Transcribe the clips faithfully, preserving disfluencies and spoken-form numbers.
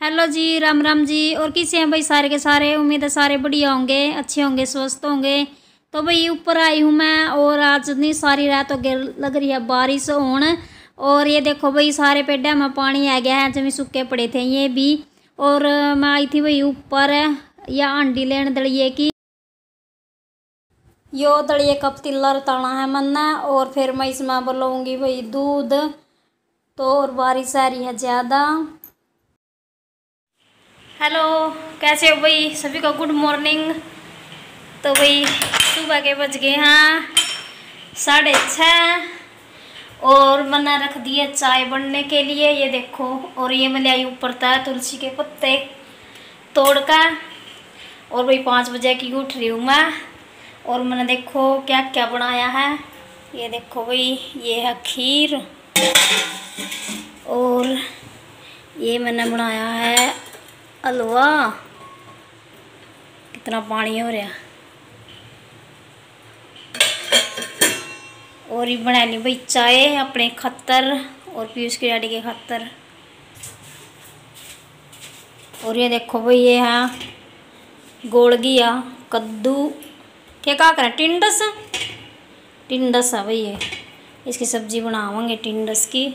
Hello ji, Ram Ram ji. और कैसे हैं भाई सारे के सारे? उम्मीद है सारे बढ़िया होंगे, अच्छे होंगे, स्वस्थ होंगे। तो भाई ऊपर आई हूँ मैं और आज इतनी सारी रात हो गई, लग रही है बारिश होने। और ये देखो भाई सारे पेड़ में पानी आ गया है, जमी सूखे पड़े थे ये भी। और मैं आई थी भाई ऊपर या अंडी लेने दड़िए की, यो दड़िए कप तिल्लर ताना है मन्ना। और फिर मैं इसमें बोलूँगी भाई दूध। तो और बारिश आ रही है ज़्यादा। हेलो, कैसे हो भाई सभी का? Good morning. तो भाई सुबह के बज गए हैं साढ़े छः और मैंने रख दिया चाय बनने के लिए, ये देखो। और ये मैं ले आई ऊपर तक तुलसी के पत्ते तोड़ कर। और भाई पाँच बजे की उठ रही हूँ मैं। और मैंने देखो क्या क्या बनाया है, ये देखो भाई, ये है खीर। और ये मैंने बनाया है हलवा। कितना पानी हो रहा। और ये बना ली भाई चाय अपने खतर और पीयूष की डैडी के खतर। और ये देखो भाई, ये है गोलगिया कद्दू, क्या कहा करें, टिंडस टिंडस है भाई, ये इसकी सब्जी बनावांगे टिंडस की।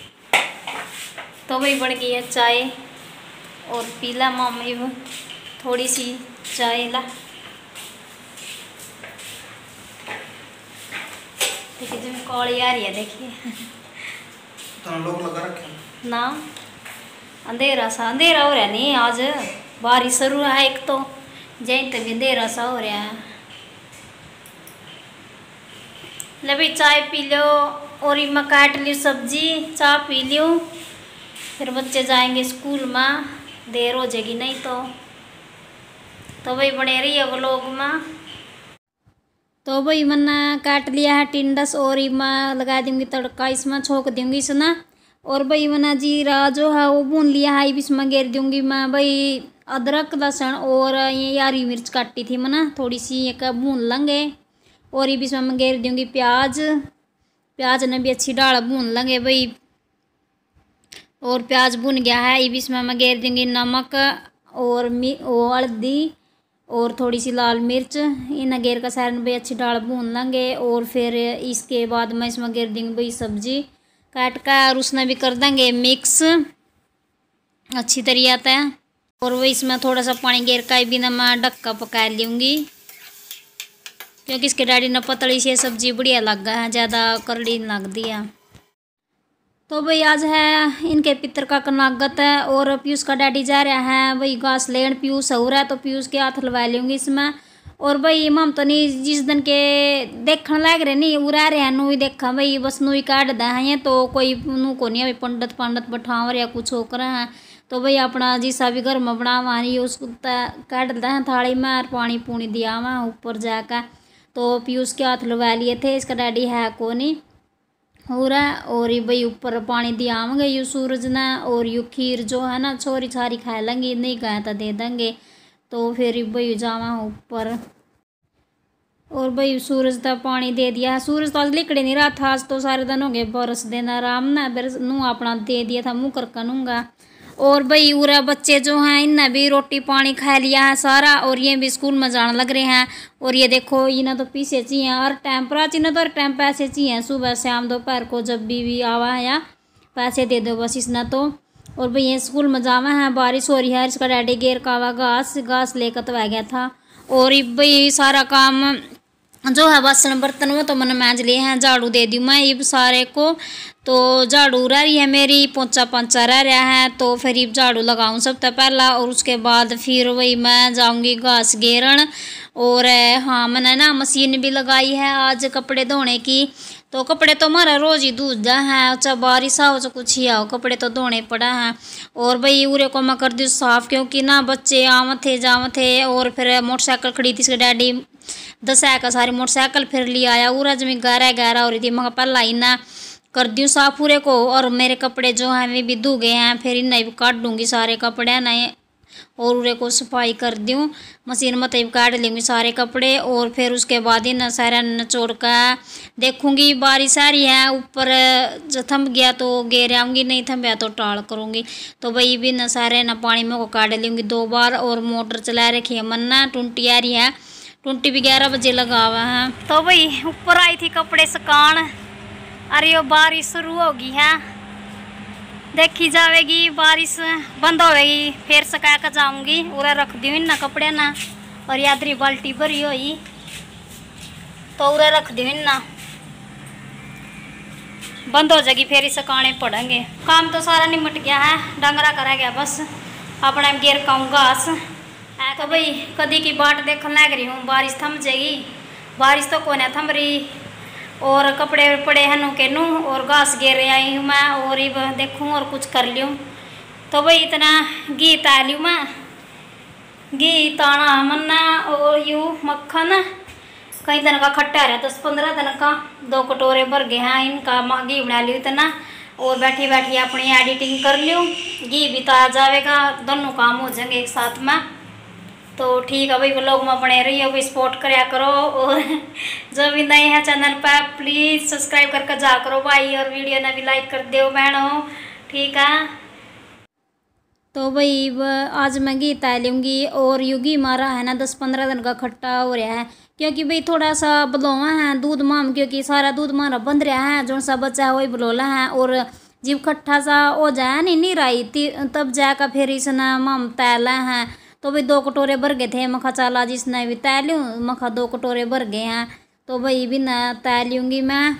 तो भाई बन गई है चाय और पीला मामी थोड़ी सी चाय ला। देखिए जब कौड़ी आ रही है, देखिए तो लोग लगा रखे ना। अंधेरा सा अंधेरा हो रहा नहीं, आज बारिश शुरू है एक तो जैन तभी अंधेरा सा हो रहा है। ले भाई चाय पी लो और मैं काट ली सब्जी, चाय पी लो। फिर बच्चे जाएंगे स्कूल में, देर हो जाएगी नहीं तो। तो भाई बने रही है व्लॉग में। तो भाई मैंने काट लिया है टिंडस और मैं लगा दूंगी तड़का, इसमें छोंक दूंगी इसमें। और भाई मैंने जीरा जो है वो भून लिया है, इसमें घेर दूंगी मैं भाई अदरक लहसुन। और ये हरी मिर्च काटी थी मैंने थोड़ी सी, एक भून लेंगे। और ये भी इसमें मैं घेर दूंगी प्याज। प्याज ने भी अच्छी डाल भून लेंगे भाई। और प्याज भुन गया है, ये भी इसमें मैं घेर दूंगी नमक और मी और हल्दी और थोड़ी सी लाल मिर्च। इन घेर का सारन भाई अच्छी डाल भून लेंगे। और फिर इसके बाद मैं इसमें घेर दूंगी भाई सब्जी काट कर, और उसमें भी कर देंगे मिक्स अच्छी तरीके आता है। और वही इसमें थोड़ा सा पानी घेर का भी ना मैं ढक्का पका लूँगी, क्योंकि इसके डैडी ने पतली सी सब्जी बढ़िया लग गया है, ज़्यादा करड़ी नहीं लगती है। तो भाई आज है इनके पितर का कनागत है और पीयूष का डैडी जा रहा है भाई घास लेन। पीयूष हो रहा है तो पीयूष के हाथ लगा लूँगी इसमें। और भाई मम तो नहीं जिस दिन के देखने लग रहे नहीं वो रह रहे हैं, नू ही देखा भाई बस नू ही काट दे हैं। तो कोई नू को नहीं भाई पंडित पंडित बैठाव या कुछ हो कर हैं। तो भाई अपना जिसा भी घर में बनावा नहीं उसको काट देते हैं थाली में और पानी पूनी दिया वहाँ ऊपर जाकर। तो पीयूष के हाथ लगा लिए थे, इसका डैडी है को नहीं हो रहा है। और ये भाई ऊपर पानी दिया आवेंगे यू सूरज ने। और यू खीर जो है ना छोरी छारी खा लेंगे, नहीं खाए तो दे देंगे। तो फिर भाई जावा ऊपर। और भाई सूरज का पानी दे दिया है। सूरज तो आज लिकड़े नहीं रहा था, आज तो सारे दिन हो गए बरस देना आराम ना, नू अपना दे दिया था मुँह कर करूँगा। और भाई उरा बच्चे जो हैं इनने भी रोटी पानी खा लिया है सारा, और ये भी स्कूल में जाने लग रहे हैं। और ये देखो इन्हें तो पीछे चाहिए हर टाइम प्राची ने तो हर टाइम पैसे चाहिए, सुबह शाम दोपहर को जब भी, भी आवा है या पैसे दे दो बस इसने तो। और भाई ये स्कूल में जावा है, बारिश हो रही है, इसका डैडी गेर का आवा घास घास लेकर तो आ गया था। और भाई सारा काम जो है बासन बर्तन वो तो मैंने मैंज लिए हैं, झाड़ू दे दी मैं ये सारे को। तो झाड़ू रह रही है मेरी, पोंचा पंचा रह रहा है। तो फिर ये झाड़ू लगाऊं सबसे पहला, और उसके बाद फिर वही मैं जाऊंगी घास घेरन। और हाँ मैंने ना मशीन भी लगाई है आज कपड़े धोने की। तो कपड़े तो हमारा रोज़ ही धुलता है, चाहे बारिश आओ चाहे कुछ ही आओ, कपड़े तो धोने पड़ा हैं। और भाई उरे को मैं कर दी साफ़, क्योंकि ना बच्चे आव थे जाव थे। और फिर मोटरसाइकिल खड़ी थी इसके डैडी दस का सारी मोटरसाइकिल फिर ले आया। उरा जमी ग्यारह ग्यारह हो रही थी, मैं पहला ही ना कर दूँ साफ पूरे को। और मेरे कपड़े जो हैं वे भी धो गए हैं, फिर इन्हें भी काट दूँगी सारे कपड़े नए। और उरे को सफाई कर दूँ। मशीन में तब काट लूँगी सारे कपड़े और फिर उसके बाद ही न सारा निचोड़ कर देखूँगी। बारिश आ रही है, ऊपर जो थम गया तो गेर आऊँगी, नहीं थम गया तो टाल करूँगी। तो भाई भी न सारे न पानी में को काट लूँगी दो बार। और मोटर चला रखी है मन्ना, टूंटी आ रही है, टूंटी भी ग्यारह बजे लगा हुआ है। तो भाई ऊपर आई थी कपड़े सुखान, अरे वो बारिश शुरू होगी है, देखी जाएगी। बारिश बंद होगी फिर सुखा कर जाऊंगी। उरा रख दी ना कपड़े ना, और यादरी बाल्टी भरी हुई तो उरा रख दी ना, बंद हो जाएगी फिर सुखाने पड़ेंगे। काम तो सारा निमट गया है, डंगरा करा गया बस, अपना गेर काऊँ घास है। तो भाई कदी की बाट देखने लग रही हूँ, बारिश थम जाएगी। बारिश तो कोने थम रही, और कपड़े पड़े हैं नू के नू, और घास गिर आई हूँ मैं, और अब देखूँ और कुछ कर लूँ। तो भाई इतना घी ता लूँ मैं, घी ताना मन्ना और यूँ मक्खन कई दिन का खट्टा रहा, दस पंद्रह दिन का, दो कटोरे भर गए हैं इनका घी बना लियो इतना। और बैठी बैठी अपनी एडिटिंग कर लूँ, घी भी ताया जाएगा, दोनों काम हो जाएंगे एक साथ में। तो ठीक है भाई, वो लोग में बने रही हो, भी सपोर्ट कराया करो। और जो भी नए हैं चैनल पर प्लीज़ सब्सक्राइब करके जा करो भाई, और वीडियो ने भी लाइक कर दो बहनों, ठीक है। तो भाई आज मैं घी ता लूँगी, और यू घी मारा है ना दस पंद्रह दिन का खट्टा हो रहा है, क्योंकि भाई थोड़ा सा बलौवा है दूध माम, क्योंकि सारा दूध मारा बंद रहा है, जो सा बचा है वही बलोला है। और जब खट्टा सा हो जाए नहीं नहीं रही तब जाकर फिर इसने माम तैला है। तो भाई दो कटोरे भर गए थे, मखा चाला जिसने भी तै लूँ, मखा दो कटोरे भर गए हैं। तो भाई भी ना तै लूँगी मैं।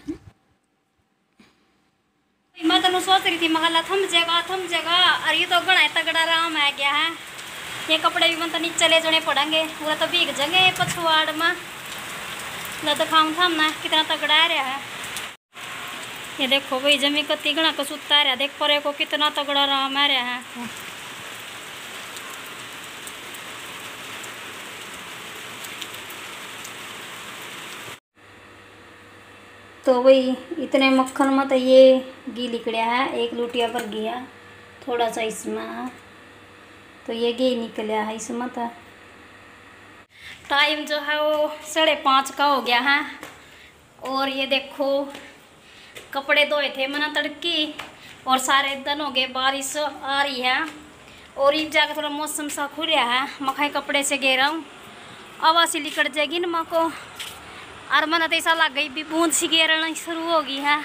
मैं तो सोच रही थी मगला थम जाएगा थम जाएगा, अरे ये तो गड़ा तगड़ा राम है क्या है। ये कपड़े भी मतलब नीचे ले जाने पड़ेंगे, पूरा तो भीग जाएंगे पछुआड़ में। ल दिखाऊँ थम ना कितना तगड़ा आ रहा है। ये देखो भाई जमी कत्ती गणा को सुता रहा, देख परे को कितना तगड़ा राम आ रहा है। तो भाई इतने मक्खन में तो ये घी निकलिया है, एक लुटिया भर गया थोड़ा सा इसमें, तो ये घी निकलिया है इसमें। तो टाइम जो है वो साढ़े पाँच का हो गया है। और ये देखो कपड़े धोए थे मैंने तड़की, और सारे दिन हो गए बारिश आ रही है। और ये जाकर थोड़ा मौसम सा खुल रहा है, मखाई कपड़े से गेरा हूँ, आवाज़ सी लिकट जाएगी ना माँ को। और मन तो ऐसा लग गई भी बूंद सी गिरना शुरू हो गई है।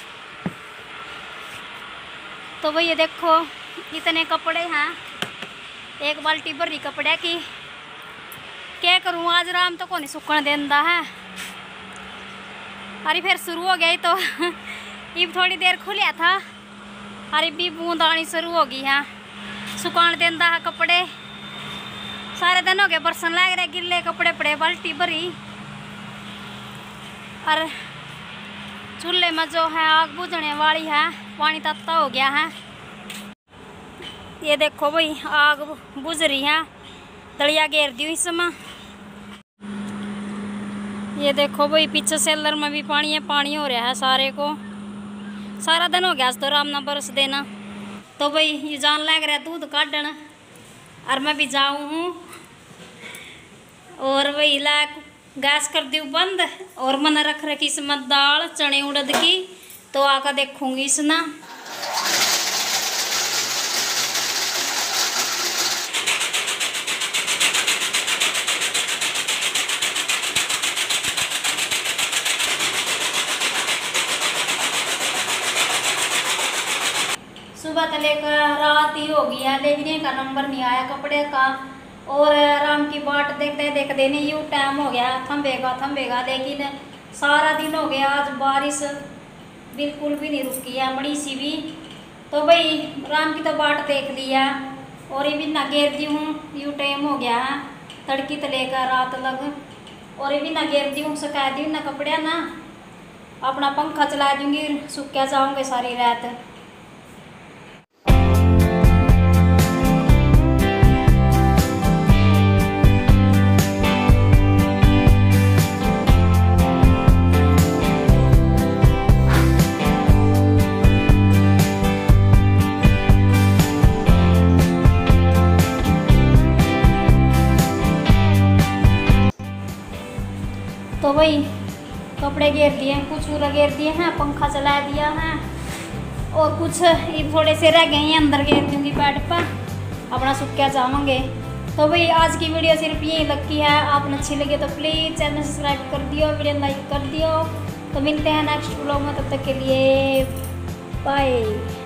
तो भाई ये देखो इतने कपड़े हैं, एक बाल्टी भरी कपड़े की, क्या करूँ आज राम तो कौन सुखन देंदा है। अरे फिर शुरू हो गया तो ये थोड़ी देर खुलिया था, अरे भी बूंद आनी शुरू हो गई है, सुखान देंदा है कपड़े। सारे दिन हो गए बरसन लग रहे, गिले कपड़े पड़े बाल्टी भरी। और चूल्हे में जो है आग बुझने वाली है, पानी तत्ता हो गया है। ये देखो भाई आग बुझ रही है, दलिया घेर दी इसमें। ये देखो भाई पीछे सेलर में भी पानी है, पानी हो रहा है सारे को। सारा दिन हो गया तो राम ना बरस देना। तो भाई ये जान लग रहा है दूध काटन, और मैं भी जाऊँ हूँ। और वही ला गैस कर दी बंद, और मैंने रख रखी इसमें दाल चने उड़द की, तो आकर देखूंगी इसना। सुबह तो लेकर रात ही हो गई है, लेकिन का नंबर नहीं आया कपड़े का। और राम की बाट देखते देखते नहीं यूँ टाइम हो गया, थम्बेगा थम्बेगा, लेकिन सारा दिन हो गया। आज बारिश बिल्कुल भी नहीं रुकी है, बड़ी सी भी। तो भाई राम की तो बाट देख लिया, और ये भी ना घेर दी हूँ, यूँ टाइम हो गया है, तड़की तो लेकर रात लग। और ये भी ना घेर दी हूँ, सुखा दी ना कपड़े ना, अपना पंखा चला दूँगी, सूख जाऊँगे सारी रात। वही कपड़े घेर दिए हैं, कुछ पूरा घेर दिए हैं, पंखा चला दिया है और कुछ ये थोड़े से रह गए हैं, अंदर घेर दूँगी बेड पर, अपना सूख जावांगे। तो भाई आज की वीडियो सिर्फ यही लगती है, आपने अच्छी लगे तो प्लीज़ चैनल सब्सक्राइब कर दियो, वीडियो लाइक कर दियो। तो मिलते हैं नेक्स्ट व्लॉग में, तब तक के लिए बाय।